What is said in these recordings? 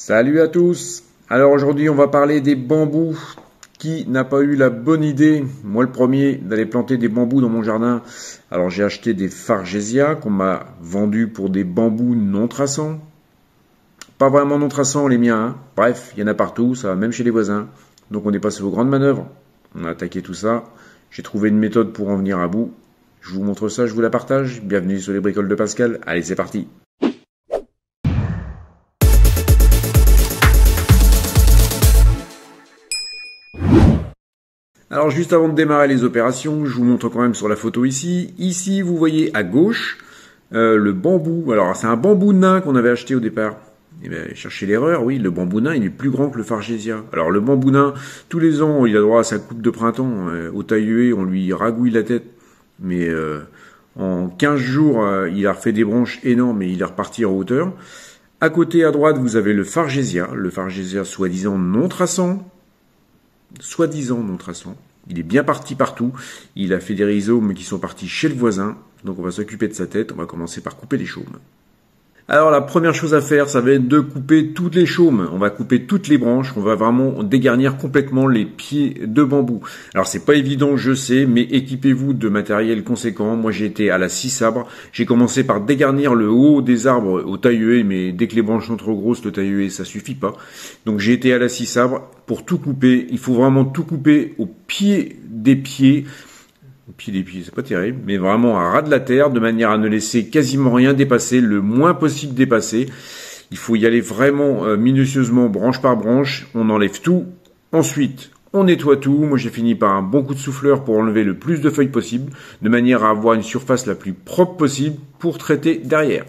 Salut à tous. Alors aujourd'hui on va parler des bambous. Qui n'a pas eu la bonne idée, moi le premier, d'aller planter des bambous dans mon jardin? Alors j'ai acheté des Fargesia qu'on m'a vendus pour des bambous non traçants. Pas vraiment non traçants les miens, hein. Bref, il y en a partout, ça va même chez les voisins. Donc on est passé aux grandes manœuvres. On a attaqué tout ça. J'ai trouvé une méthode pour en venir à bout. Je vous montre ça, je vous la partage. Bienvenue sur les bricoles de Pascal. Allez, c'est parti. Alors juste avant de démarrer les opérations, je vous montre quand même sur la photo ici. Ici, vous voyez à gauche le bambou. Alors c'est un bambou nain qu'on avait acheté au départ. Et bien, cherchez l'erreur, oui, le bambou nain, il est plus grand que le Fargesia. Alors le bambou nain, tous les ans, il a droit à sa coupe de printemps. Au taille-huée, on lui ragouille la tête. Mais en 15 jours, il a refait des branches énormes et il est reparti en hauteur. À côté, à droite, vous avez le Fargesia soi-disant non traçant. Soi-disant non traçant. Il est bien parti partout. Il a fait des rhizomes qui sont partis chez le voisin. Donc on va s'occuper de sa tête. On va commencer par couper les chaumes. Alors la première chose à faire, ça va être de couper toutes les chaumes. On va couper toutes les branches. On va vraiment dégarnir complètement les pieds de bambou. Alors c'est pas évident, je sais, mais équipez-vous de matériel conséquent. Moi j'ai été à la scie sabre. J'ai commencé par dégarnir le haut des arbres au taille-huée, mais dès que les branches sont trop grosses, le taille-huée ça suffit pas. Donc j'ai été à la scie sabre pour tout couper. Il faut vraiment tout couper au pied des pieds. Au pied des pieds, c'est pas terrible, mais vraiment à ras de la terre, de manière à ne laisser quasiment rien dépasser, le moins possible dépasser. Il faut y aller vraiment minutieusement, branche par branche. On enlève tout. Ensuite, on nettoie tout. Moi, j'ai fini par un bon coup de souffleur pour enlever le plus de feuilles possible, de manière à avoir une surface la plus propre possible pour traiter derrière.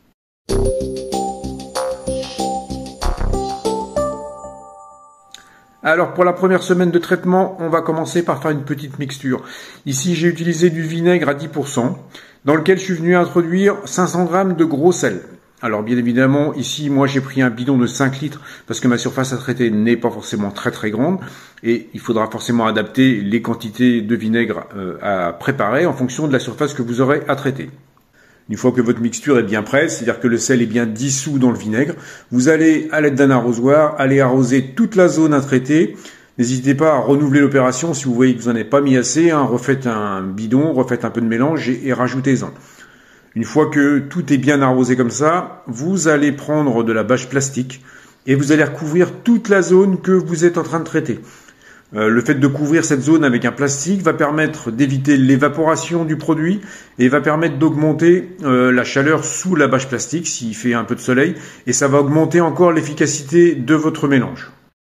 Alors pour la première semaine de traitement, on va commencer par faire une petite mixture. Ici j'ai utilisé du vinaigre à 10%, dans lequel je suis venu introduire 500 g de gros sel. Alors bien évidemment, ici moi j'ai pris un bidon de 5 litres, parce que ma surface à traiter n'est pas forcément très grande, et il faudra forcément adapter les quantités de vinaigre à préparer en fonction de la surface que vous aurez à traiter. Une fois que votre mixture est bien prête, c'est-à-dire que le sel est bien dissous dans le vinaigre, vous allez, à l'aide d'un arrosoir, aller arroser toute la zone à traiter. N'hésitez pas à renouveler l'opération si vous voyez que vous n'en avez pas mis assez. Refaites un bidon, refaites un peu de mélange et rajoutez-en. Une fois que tout est bien arrosé comme ça, vous allez prendre de la bâche plastique et vous allez recouvrir toute la zone que vous êtes en train de traiter. Le fait de couvrir cette zone avec un plastique va permettre d'éviter l'évaporation du produit et va permettre d'augmenter la chaleur sous la bâche plastique s'il fait un peu de soleil, et ça va augmenter encore l'efficacité de votre mélange.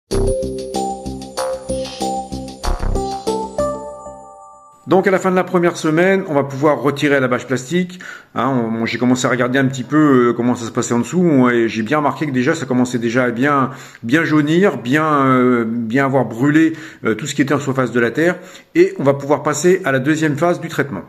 Donc à la fin de la première semaine, on va pouvoir retirer la bâche plastique. J'ai commencé à regarder un petit peu comment ça se passait en dessous, et j'ai bien remarqué que déjà ça commençait déjà à bien jaunir, bien avoir brûlé tout ce qui était en surface de la terre, et on va pouvoir passer à la deuxième phase du traitement.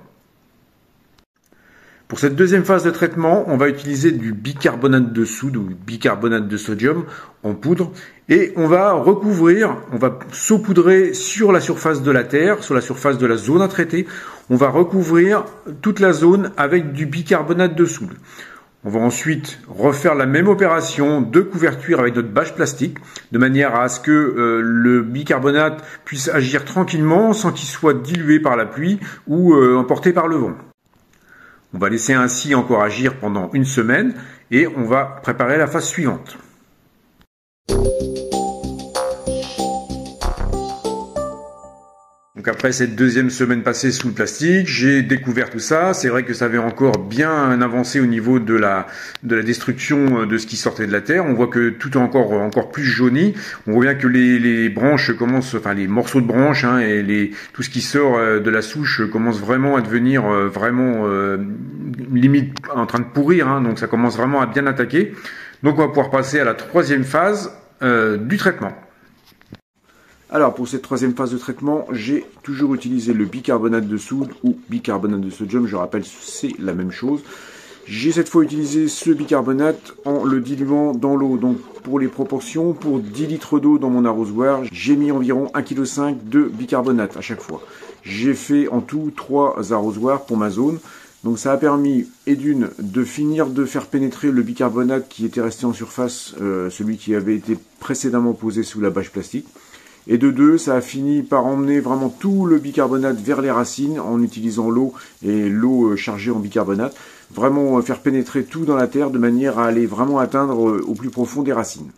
Pour cette deuxième phase de traitement, on va utiliser du bicarbonate de soude ou bicarbonate de sodium en poudre, et on va recouvrir, on va saupoudrer sur la surface de la terre, sur la surface de la zone à traiter. On va recouvrir toute la zone avec du bicarbonate de soude. On va ensuite refaire la même opération de couverture avec notre bâche plastique, de manière à ce que le bicarbonate puisse agir tranquillement sans qu'il soit dilué par la pluie ou emporté par le vent. On va laisser ainsi encore agir pendant une semaine et on va préparer la phase suivante. Donc après cette deuxième semaine passée sous le plastique, j'ai découvert tout ça. C'est vrai que ça avait encore bien avancé au niveau de la destruction de ce qui sortait de la terre. On voit que tout est encore plus jauni. On voit bien que les branches commencent, enfin les morceaux de branches et tout ce qui sort de la souche commence vraiment à devenir limite en train de pourrir. Donc ça commence vraiment à bien attaquer. Donc on va pouvoir passer à la troisième phase du traitement. Alors pour cette troisième phase de traitement, j'ai toujours utilisé le bicarbonate de soude ou bicarbonate de sodium, je rappelle c'est la même chose. J'ai cette fois utilisé ce bicarbonate en le diluant dans l'eau. Donc pour les proportions, pour 10 litres d'eau dans mon arrosoir, j'ai mis environ 1,5 kg de bicarbonate à chaque fois. J'ai fait en tout 3 arrosoirs pour ma zone. Donc ça a permis, et d'une, de finir de faire pénétrer le bicarbonate qui était resté en surface, celui qui avait été précédemment posé sous la bâche plastique. Et de deux, ça a fini par emmener vraiment tout le bicarbonate vers les racines en utilisant l'eau et l'eau chargée en bicarbonate. Vraiment faire pénétrer tout dans la terre de manière à aller vraiment atteindre au plus profond des racines.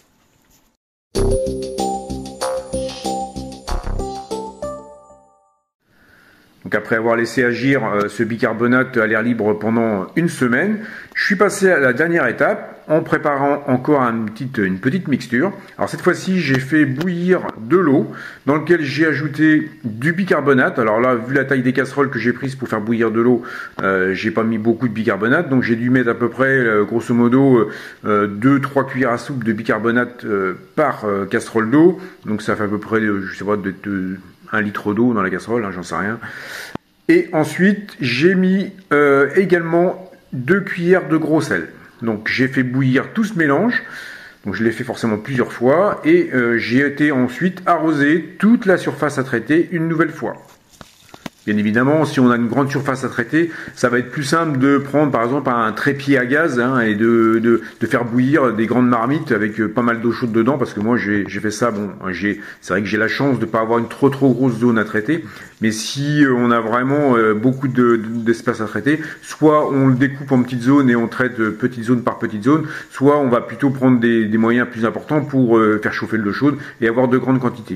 Donc après avoir laissé agir ce bicarbonate à l'air libre pendant une semaine, je suis passé à la dernière étape en préparant encore une petite mixture. Alors cette fois-ci, j'ai fait bouillir de l'eau dans laquelle j'ai ajouté du bicarbonate. Alors là, vu la taille des casseroles que j'ai prises pour faire bouillir de l'eau, j'ai pas mis beaucoup de bicarbonate, donc j'ai dû mettre à peu près, grosso modo, 2-3 cuillères à soupe de bicarbonate par casserole d'eau. Donc ça fait à peu près, je sais pas, de 1 litre d'eau dans la casserole, hein, j'en sais rien. Et ensuite, j'ai mis également 2 cuillères de gros sel. Donc j'ai fait bouillir tout ce mélange. Donc je l'ai fait forcément plusieurs fois. Et j'ai été ensuite arroser toute la surface à traiter une nouvelle fois. Bien évidemment, si on a une grande surface à traiter, ça va être plus simple de prendre par exemple un trépied à gaz hein, et de faire bouillir des grandes marmites avec pas mal d'eau chaude dedans, parce que moi j'ai fait ça, bon, c'est vrai que j'ai la chance de ne pas avoir une trop grosse zone à traiter, mais si on a vraiment beaucoup d'espace à traiter, soit on le découpe en petites zones et on traite petite zone par petite zone, soit on va plutôt prendre des moyens plus importants pour faire chauffer de l'eau chaude et avoir de grandes quantités.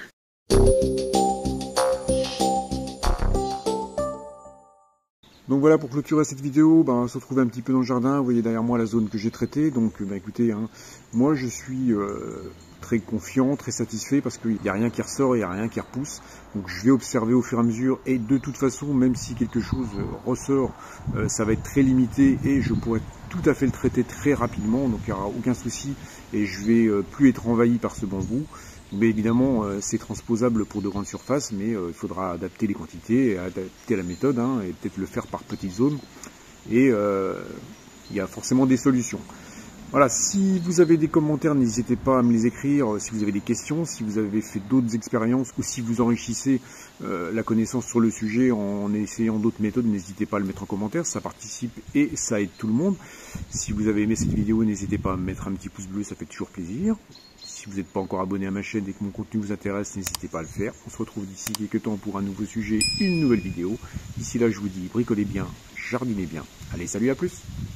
Donc voilà, pour clôturer cette vidéo, on se retrouve un petit peu dans le jardin. Vous voyez derrière moi la zone que j'ai traitée. Donc écoutez, hein, moi je suis très confiant, très satisfait parce qu'il n'y a rien qui ressort, il n'y a rien qui repousse. Donc je vais observer au fur et à mesure et de toute façon, même si quelque chose ressort, ça va être très limité et je pourrais tout à fait le traiter très rapidement. Donc il n'y aura aucun souci et je vais plus être envahi par ce bambou. Mais évidemment, c'est transposable pour de grandes surfaces, mais il faudra adapter les quantités, et adapter la méthode, hein, et peut-être le faire par petites zones. Et il y a forcément des solutions. Voilà, si vous avez des commentaires, n'hésitez pas à me les écrire. Si vous avez des questions, si vous avez fait d'autres expériences, ou si vous enrichissez la connaissance sur le sujet en essayant d'autres méthodes, n'hésitez pas à le mettre en commentaire. Ça participe et ça aide tout le monde. Si vous avez aimé cette vidéo, n'hésitez pas à me mettre un petit pouce bleu, ça fait toujours plaisir. Si vous n'êtes pas encore abonné à ma chaîne et que mon contenu vous intéresse, n'hésitez pas à le faire. On se retrouve d'ici quelques temps pour un nouveau sujet, une nouvelle vidéo. D'ici là, je vous dis bricolez bien, jardinez bien. Allez, salut, à plus!